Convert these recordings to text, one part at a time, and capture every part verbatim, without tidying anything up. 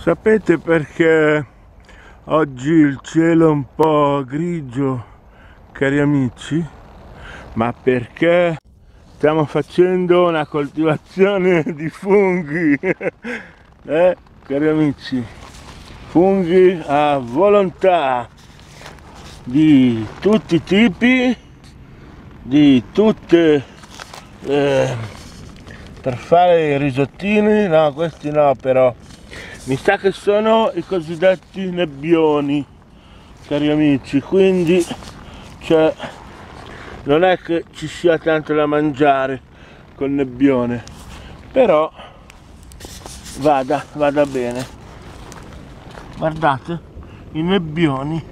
Sapete perché oggi il cielo è un po' grigio, cari amici? Ma perché stiamo facendo una coltivazione di funghi, eh, cari amici? Funghi a volontà, di tutti i tipi, di tutte, eh, per fare i risottini, no, questi no però. Mi sa che sono i cosiddetti nebbioni, cari amici, quindi cioè, non è che ci sia tanto da mangiare col nebbione, però vada, vada bene. Guardate, i nebbioni.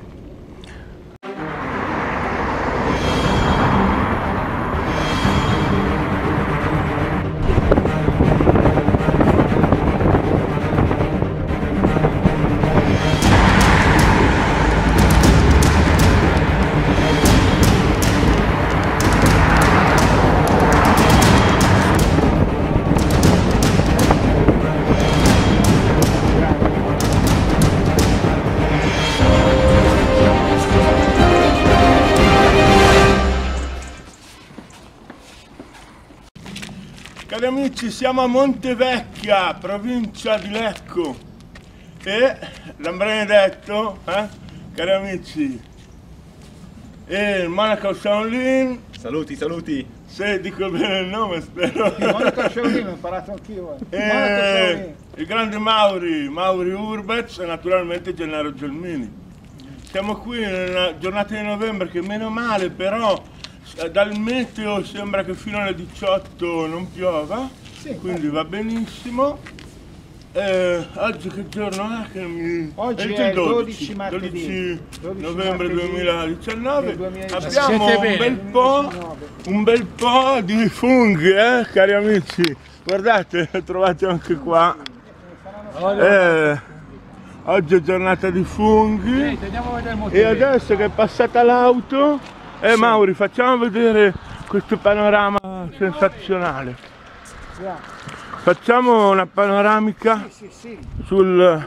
Cari amici, siamo a Montevecchia, provincia di Lecco, e l'Ambrane detto, eh? Cari amici, e il Monaco Shaolin. Saluti, saluti. Se dico bene il nome, spero. Il Monaco Shaolin, ho imparato anch'io. E il grande Mauri, Mauri Urbez e naturalmente Gennaro Gelmini. Siamo qui nella giornata di novembre che meno male però dal meteo sembra che fino alle diciotto non piova, sì, quindi va benissimo. Eh, oggi che giorno è? Che mi... Oggi è il dodici, dodici novembre martedì, duemiladiciannove. duemiladiciannove. Abbiamo un bel, po', un bel po' di funghi, eh, cari amici. Guardate, trovate anche qua. Eh, oggi è giornata di funghi. E adesso che è passata l'auto, Eh sì. Mauri, facciamo vedere questo panorama sensazionale. Facciamo una panoramica sì, sì, sì. sul...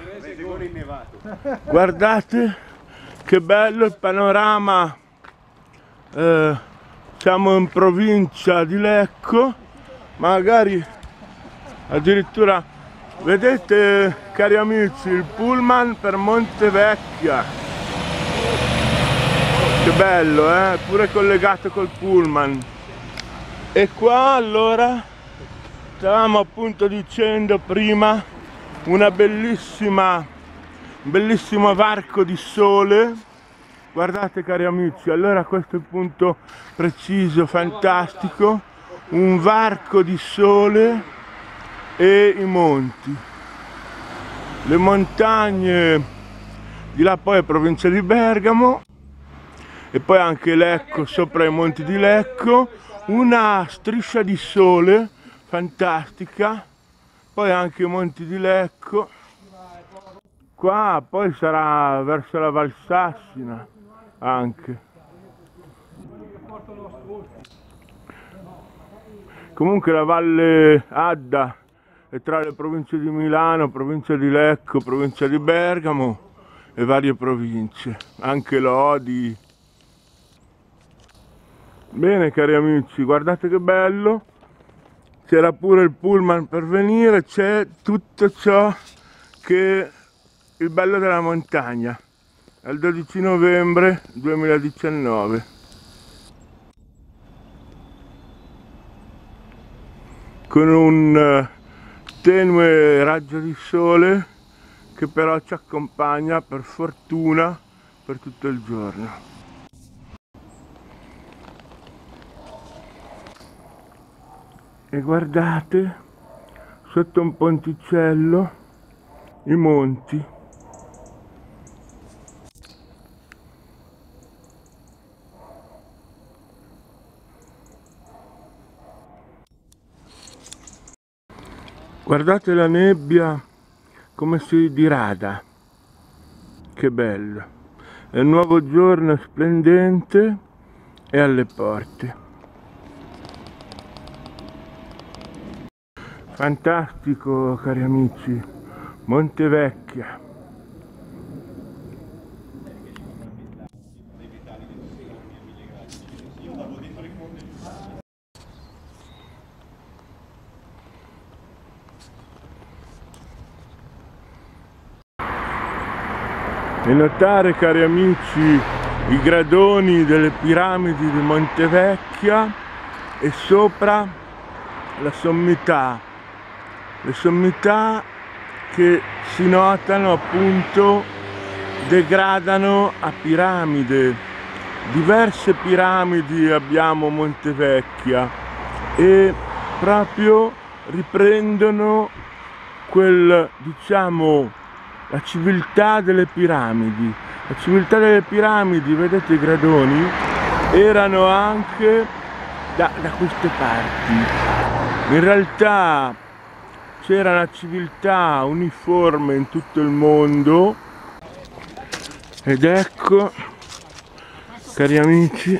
Guardate che bello il panorama. Eh, siamo in provincia di Lecco, magari addirittura vedete, cari amici, il pullman per Montevecchia. Che bello, eh? Pure collegato col pullman. E qua allora stavamo appunto dicendo prima una bellissima, un bellissimo varco di sole. Guardate, cari amici, allora questo è il punto preciso, fantastico. Un varco di sole e i monti. Le montagne di là, poi è provincia di Bergamo. E poi anche Lecco, sopra i monti di Lecco, una striscia di sole fantastica, poi anche i monti di Lecco, qua poi sarà verso la Valsassina anche. Comunque la Valle Adda è tra le province di Milano, provincia di Lecco, provincia di Bergamo e varie province, anche Lodi. Bene, cari amici, guardate che bello, c'era pure il pullman per venire, c'è tutto ciò che è il bello della montagna, è il dodici novembre duemiladiciannove. Con un tenue raggio di sole che però ci accompagna per fortuna per tutto il giorno. E guardate, sotto un ponticello, i monti. Guardate la nebbia come si dirada. Che bello. È un nuovo giorno splendente e alle porte. Fantastico, cari amici, Montevecchia. E notare, cari amici, i gradoni delle piramidi di Montevecchia e sopra la sommità, le sommità che si notano appunto degradano a piramide. Diverse piramidi abbiamo a Montevecchia e proprio riprendono quel, diciamo, la civiltà delle piramidi. La civiltà delle piramidi, vedete i gradoni, erano anche da, da queste parti. In realtà c'era una civiltà uniforme in tutto il mondo ed ecco, cari amici,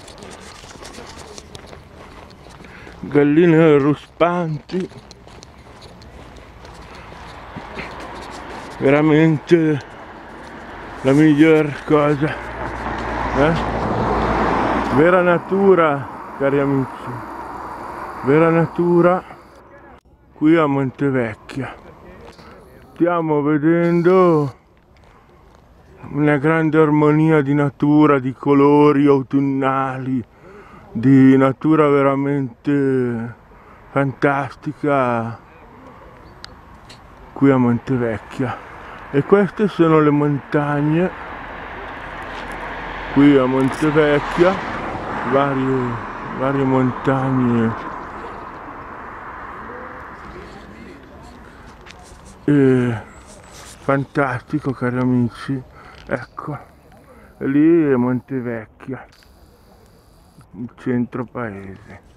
galline ruspanti, veramente la miglior cosa, eh? Vera natura, cari amici, vera natura qui a Montevecchia. Stiamo vedendo una grande armonia di natura, di colori autunnali, di natura veramente fantastica qui a Montevecchia. E queste sono le montagne qui a Montevecchia, varie, varie montagne e fantastico, cari amici. Ecco, e lì è Montevecchia, il centro paese.